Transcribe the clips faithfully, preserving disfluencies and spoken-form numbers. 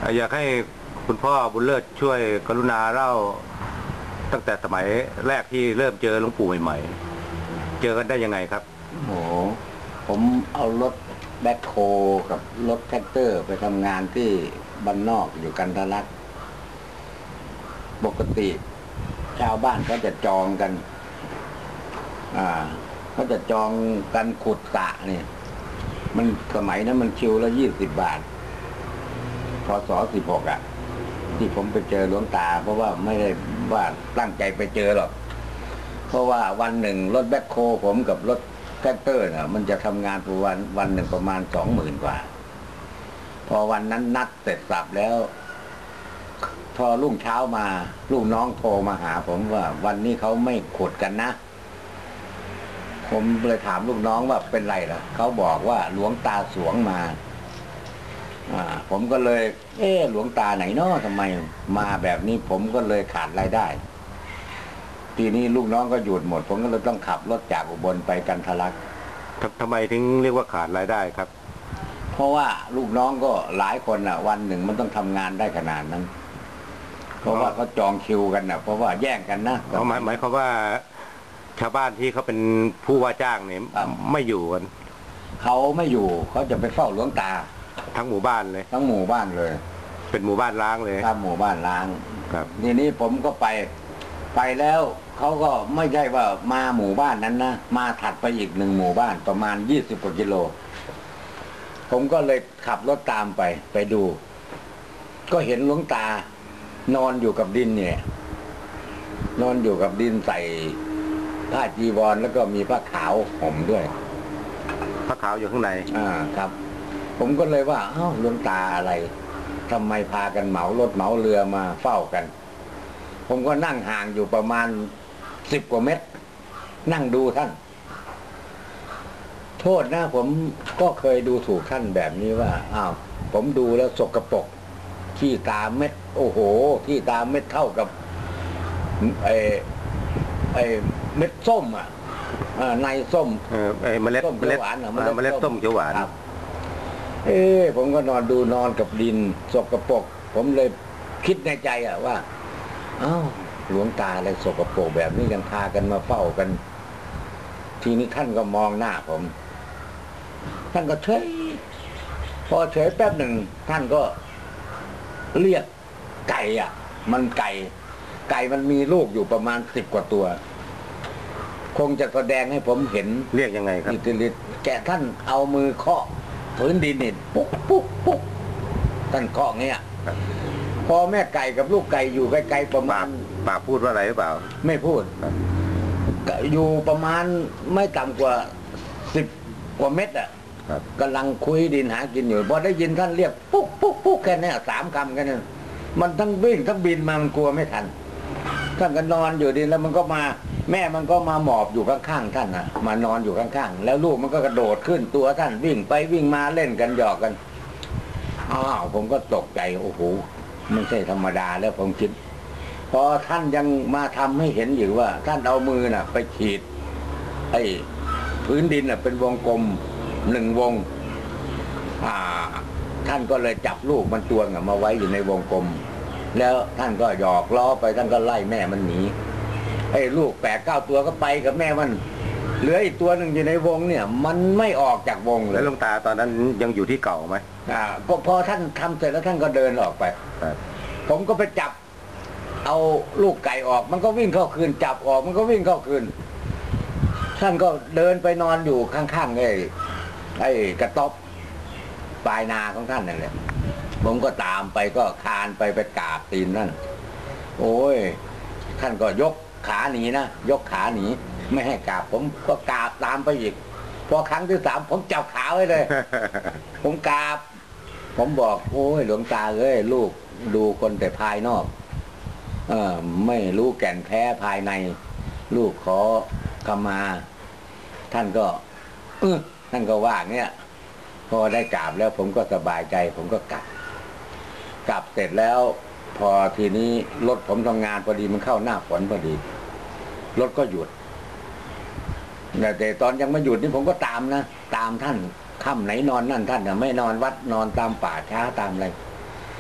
อยากให้คุณพ่อบุญเลิศช่วยกรุณาเล่าตั้งแต่สมัยแรกที่เริ่มเจอหลวงปู่ใหม่ๆเจอกันได้ยังไงครับโอ้ผมเอารถแบ็คโฮกับรถแท็กเตอร์ไปทำงานที่บ้านนอกอยู่กันทะลักปกติชาวบ้านเขาจะจองกันอ่าเขาจะจองกันขุดสระเนี่ยมันสมัยนั้นมันคิวละยี่สิบบาทพศสิบหกอ่ะที่ผมไปเจอหลวงตาเพราะว่าไม่ได้ว่าตั้งใจไปเจอหรอกเพราะว่าวันหนึ่งรถแบ็คโฮผมกับรถแท็กเตอร์เนี่ยมันจะทำงานประวันวันหนึ่งประมาณสองหมื่นกว่าพอวันนั้นนัดเสร็จสับแล้วพอรุ่งเช้ามาลูกน้องโทรมาหาผมว่าวันนี้เขาไม่ขุดกันนะผมเลยถามลูกน้องว่าเป็นไรล่ะเขาบอกว่าหลวงตาสวงมาอ่าผมก็เลยเออหลวงตาไหนเนาะทำไมมาแบบนี้ผมก็เลยขาดรายได้ทีนี้ลูกน้องก็หยุดหมดผมก็เลยต้องขับรถจากอุบลไปกันทะลักทำไมถึงเรียกว่าขาดรายได้ครับเพราะว่าลูกน้องก็หลายคนอ่ะวันหนึ่งมันต้องทำงานได้ขนาดนั้นเพราะว่าเขาจองคิวกันนะเพราะว่าแย่งกันนะหมายหมายความว่าชาวบ้านที่เขาเป็นผู้ว่าจ้างเนี่ยไม่อยู่กันเขาไม่อยู่เขาจะไปเฝ้าหลวงตาทั้งหมู่บ้านเลยทั้งหมู่บ้านเลยเป็นหมู่บ้านล้างเลยครับหมู่บ้านล้างครับทีนี้ผมก็ไปไปแล้วเขาก็ไม่ใช่ว่ามาหมู่บ้านนั้นนะมาถัดไปอีกหนึ่งหมู่บ้านประมาณยี่สิบกว่ากิโลผมก็เลยขับรถตามไปไปดูก็เห็นหลวงตานอนอยู่กับดินเนี่ยนอนอยู่กับดินใส่ผ้าจีวรแล้วก็มีผ้าขาวห่มด้วยผ้าขาวอยู่ข้างในอ่าครับผมก็เลยว่าอ้าวหลวงตาอะไรทำไมพากันเหมารถเหมาเรือมาเฝ้ากันผมก็นั่งห่างอยู่ประมาณสิบกว่าเมตรนั่งดูท่านโทษนะผมก็เคยดูถูกท่านแบบนี้ว่าอ้าวผมดูแล้วสกปรกขี้ตาเม็ดโอ้โหขี้ตาเม็ดเท่ากับไอ้ไอ้เม็ดส้มอ่ะในส้มเออไอ้เมล็ดส้มเขียวหวานอ่ะเมล็ดส้มเขียวหวานครับเอ้ผมก็นอนดูนอนกับดินสกปรกผมเลยคิดในใจอ่ะว่าอ้าวหลวงตาอะไรสกปรกแบบนี้ยังพากันมาเฝ้ากันทีนี้ท่านก็มองหน้าผมท่านก็เฉยพอเฉยแป๊บหนึ่งท่านก็เรียกไก่อ่ะมันไก่ไก่มันมีลูกอยู่ประมาณสิบกว่าตัวคงจะแสดงให้ผมเห็นเรียกยังไงครับอิทธิฤทธิ์แกท่านเอามือเคาะพื้นดินนี่ปุ๊กปุ๊กปุ๊กท่านเคาะเงี้ยพอแม่ไก่กับลูกไก่อยู่ใกล้ๆประมาณปากพูดว่าอะไรหรือเปล่าไม่พูดอยู่ประมาณไม่ต่ำกว่าสิบกว่าเม็ดอ่ะกำลังคุยดินหากินอยู่พอได้ยินท่านเรียกปุ๊กปุ๊กปุ๊กแค่นี้สามคำแค่นั้นมันทั้งวิ่งทั้งบินมามันกลัวไม่ทันท่านก็นอนอยู่ดินแล้วมันก็มาแม่มันก็มาหมอบอยู่ข้างๆท่านนะมานอนอยู่ข้างๆแล้วลูกมันก็กระโดดขึ้นตัวท่านวิ่งไปวิ่งมาเล่นกันหยอกกันอ้าวผมก็ตกใจโอ้โหไม่ใช่ธรรมดาแล้วผมคิดพอท่านยังมาทำให้เห็นอยู่ว่าท่านเอามือน่ะไปขีดไอ้พื้นดินน่ะเป็นวงกลมหนึ่งวงอ่าท่านก็เลยจับลูกมันตัวน่ะมาไว้อยู่ในวงกลมแล้วท่านก็หยอกล้อไปท่านก็ไล่แม่มันหนีไอ้ลูกแปดเก้าตัวก็ไปกับแม่มันเหลืออีกตัวหนึ่งอยู่ในวงเนี่ยมันไม่ออกจากวงเลยแล้วหลวงตาตอนนั้นยังอยู่ที่เก่าไหมอ่าพอพอท่านทำเสร็จแล้วท่านก็เดินออกไปผมก็ไปจับเอาลูกไก่ออกมันก็วิ่งเข้าคืนจับออกมันก็วิ่งเข้าคืนท่านก็เดินไปนอนอยู่ข้างๆไอ้ไอ้กระต๊อบปลายนาของท่านนั่นแหละผมก็ตามไปก็คานไปไปกราบตีนนั่นโอ้ยท่านก็ยกขาหนีนะยกขาหนีไม่ให้กราบผมก็กราบตามไปอีกพอครั้งที่สามผมจับขาไว้เลย ผมกราบผมบอกโอ้ยหลวงตาเอ้ยลูกดูคนแต่ภายนอกเออไม่รู้แก่นแท้ภายในลูกขอขมาท่านก็เออท่านก็ว่าเงี้ยพอได้กราบแล้วผมก็สบายใจผมก็กลับกลับเสร็จแล้วพอทีนี้รถผมทำงานพอดีมันเข้าหน้าฝนพอดีรถก็หยุดแต่ตอนยังไม่หยุดนี่ผมก็ตามนะตามท่านค่ำไหนนอนนั่นท่านไม่นอนวัดนอนตามป่าช้าตามอะไร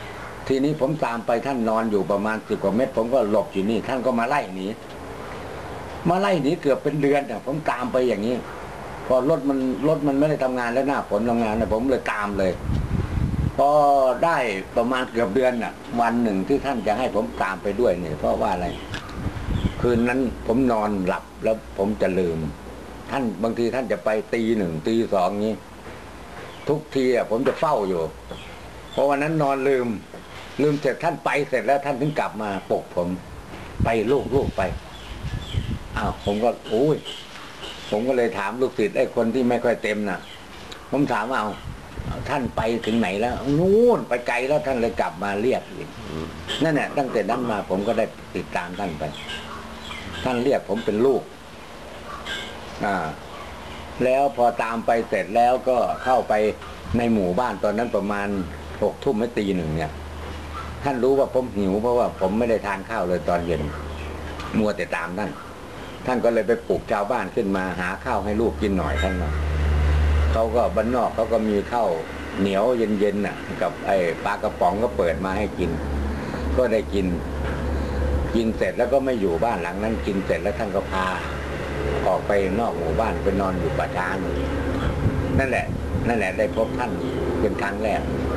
ทีนี้ผมตามไปท่านนอนอยู่ประมาณสิบกว่าเมตรผมก็หลบอยู่นี่ ท่านก็มาไล่หนีมาไล่หนีเกือบเป็นเดือนอ่ะผมตามไปอย่างนี้พอรถมันรถมันไม่ได้ทำงานแล้วหน้าฝนทำงานนะผมเลยตามเลยพอได้ประมาณเกือบเดือนอ่ะ วันหนึ่งที่ท่านจะให้ผมตามไปด้วยเนี่ยเพราะว่าอะไรคืนนั้นผมนอนหลับแล้วผมจะลืม ท่านบางทีท่านจะไปตีหนึ่งตีสองนี้ ทุกทีอ่ะผมจะเฝ้าอยู่เพราะวันนั้นนอนลืมลืมเสร็จท่านไปเสร็จแล้วท่านถึงกลับมาปลุกผมไปลูกลูกไปอ้าวผมก็โอ้ยผมก็เลยถามลูกศิษย์ไอ้คนที่ไม่ค่อยเต็มน่ะผมถามว่าเอาท่านไปถึงไหนแล้วนู่นไปไกลแล้วท่านเลยกลับมาเรียกอีกนั่นแหละตั้งแต่นั้นมาผมก็ได้ติดตามท่านไปท่านเรียกผมเป็นลูกอ่าแล้วพอตามไปเสร็จแล้วก็เข้าไปในหมู่บ้านตอนนั้นประมาณหกทุ่มไม่ตีหนึ่งเนี่ยท่านรู้ว่าผมหิวเพราะว่าผมไม่ได้ทานข้าวเลยตอนเย็นมัวแต่ตามท่านท่านก็เลยไปปลุกชาวบ้านขึ้นมาหาข้าวให้ลูกกินหน่อยท่านว่าเขาก็บ้านนอกเขาก็มีข้าวเหนียวเย็นๆน่ะกับไอ้ปลากระป๋องก็เปิดมาให้กินก็ได้กินกินเสร็จแล้วก็ไม่อยู่บ้านหลังนั้นกินเสร็จแล้วท่านก็พาออกไปนอกหมู่บ้านไปนอนอยู่ป่าช้านั่นแหละนั่นแหละได้พบท่านเป็นครั้งแรก